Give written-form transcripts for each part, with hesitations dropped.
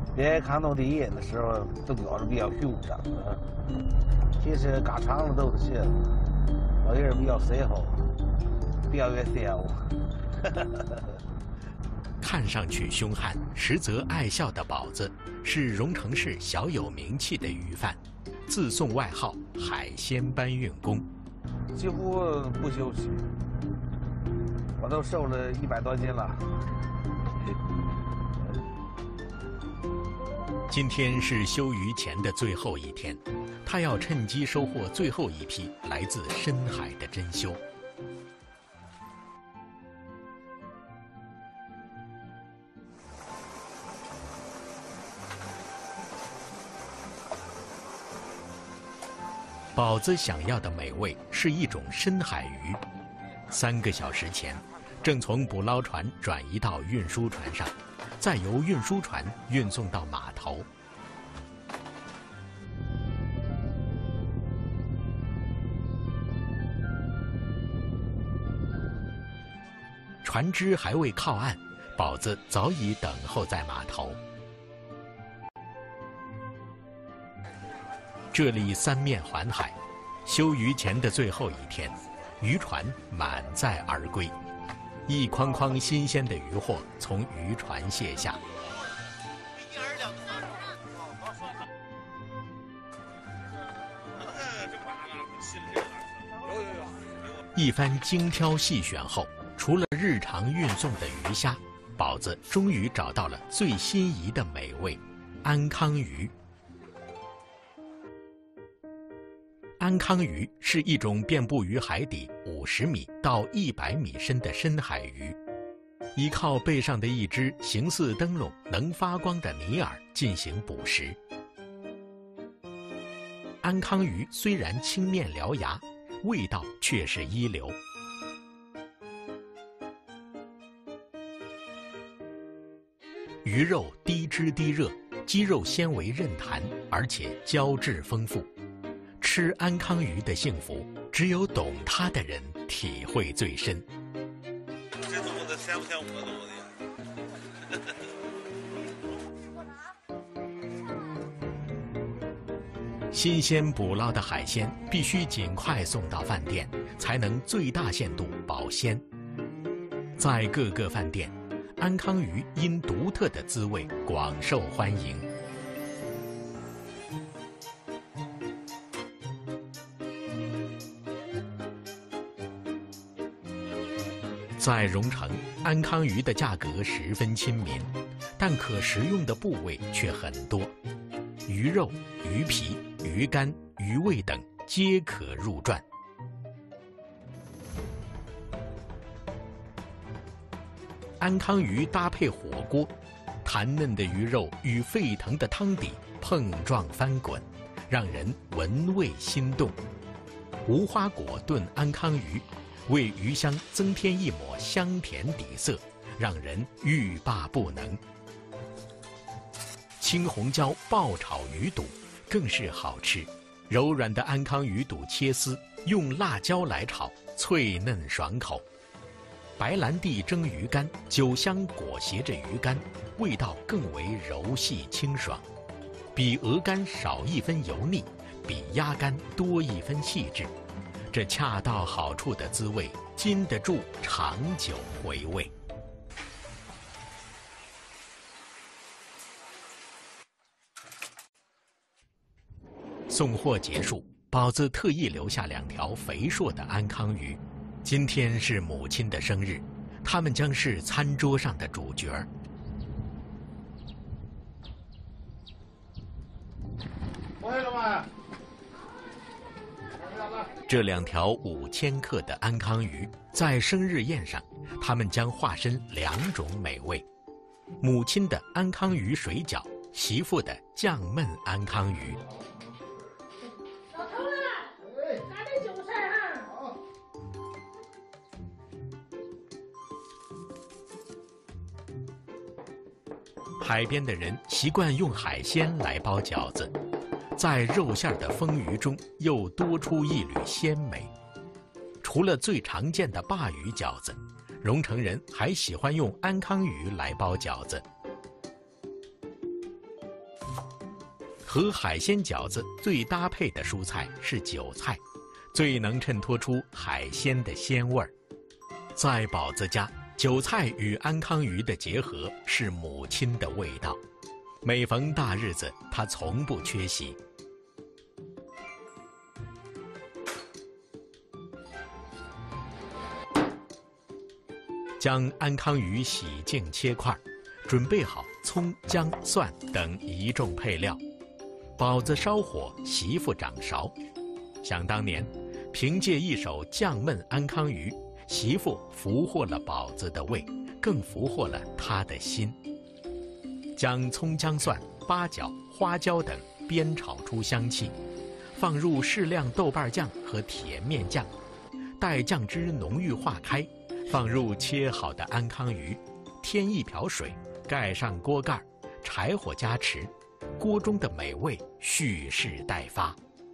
在抗冻地的时候，都咬着比较凶的，其实嘎长了都是些，老爷比较随和，比较爱笑。 看上去凶悍，实则爱笑的宝子，是荣成市小有名气的鱼贩，自送外号“海鲜搬运工”， 几乎不休息。我都瘦了100多斤了。 今天是休渔前的最后一天，他要趁机收获最后一批来自深海的珍馐。宝子想要的美味是一种深海鱼。3个小时前，正从捕捞船转移到运输船上，再由运输船运送到码头。船只还未靠岸，宝子早已等候在码头。这里3面环海，休渔前的最后一天，渔船满载而归，一筐筐新鲜的渔货从渔船卸下。一番精挑细选后，除了日常运送的鱼虾，宝子终于找到了最心仪的美味——安康鱼。安康鱼是一种遍布于海底50米到100米深的深海鱼，依靠背上的一只形似灯笼、能发光的泥饵进行捕食。安康鱼虽然清面獠牙，味道却是一流。鱼肉低脂低热，肌肉纤维韧弹，而且胶质丰富。吃安康鱼的幸福，只有懂它的人体会最深。 这东西像不像我的？新鲜捕捞的海鲜必须尽快送到饭店，才能最大限度保鲜。在各个饭店，安康鱼因独特的滋味广受欢迎。在荣成，安康鱼的价格十分亲民，但可食用的部位却很多，鱼肉、鱼皮、鱼肝、鱼胃等皆可入馔。安康鱼搭配火锅，弹嫩的鱼肉与沸腾的汤底碰撞翻滚，让人闻味心动。无花果炖安康鱼，为鱼香增添一抹香甜底色，让人欲罢不能。青红椒爆炒鱼肚更是好吃，柔软的安康鱼肚切丝，用辣椒来炒，脆嫩爽口。白兰地蒸鱼干，酒香裹挟着鱼干，味道更为柔细清爽，比鹅肝少一分油腻，比鸭肝多一分细致。这恰到好处的滋味，经得住长久回味。送货结束，宝子特意留下2条肥硕的安康鱼。今天是母亲的生日，他们将是餐桌上的主角。 回来吗？ 这2条5000克的安康鱼，在生日宴上，他们将化身2种美味：母亲的安康鱼水饺，媳妇的酱焖安康鱼。 老头子，拿点韭菜哈。好。 海边的人习惯用海鲜来包饺子，在肉馅的丰腴中又多出一缕鲜美。除了最常见的鲅鱼饺子，荣成人还喜欢用安康鱼来包饺子。 和海鲜饺子最搭配的蔬菜是韭菜，最能衬托出海鲜的鲜味儿。在宝子家，韭菜与安康鱼的结合是母亲的味道，每逢大日子，她从不缺席。将安康鱼洗净切块，准备好葱、姜、蒜等一众配料。宝子烧火，媳妇掌勺。想当年，凭借一手酱焖安康鱼，媳妇俘获了宝子的胃，更俘获了他的心。将葱、姜、蒜、八角、花椒等煸炒出香气，放入适量豆瓣酱和甜面酱，待酱汁浓郁化开，放入切好的安康鱼，添一瓢水，盖上锅盖，柴火加持，锅中的美味蓄势待发。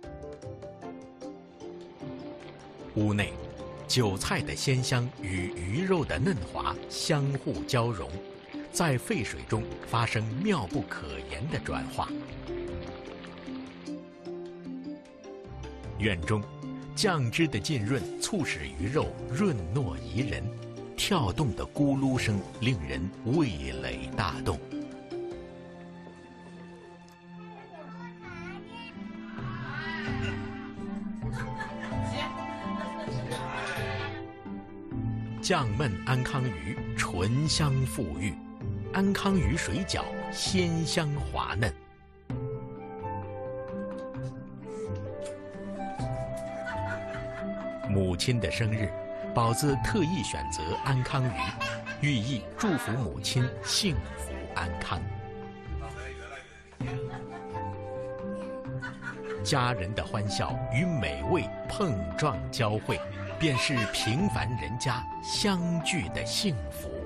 屋内，韭菜的鲜香与鱼肉的嫩滑相互交融，在沸水中发生妙不可言的转化。院中，酱汁的浸润促使鱼肉润糯宜人，跳动的咕噜声令人味蕾大动。酱焖安康鱼醇香馥郁，安康鱼水饺鲜香滑嫩。母亲的生日，宝子特意选择安康鱼，寓意祝福母亲幸福安康。家人的欢笑与美味碰撞交汇，便是平凡人家相聚的幸福。